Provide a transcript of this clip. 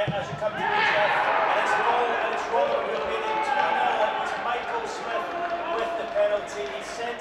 as you come to the Jeff. And it's a goal, and it's Rotherham who made it 2-0. It was Michael Smith with the penalty. He sent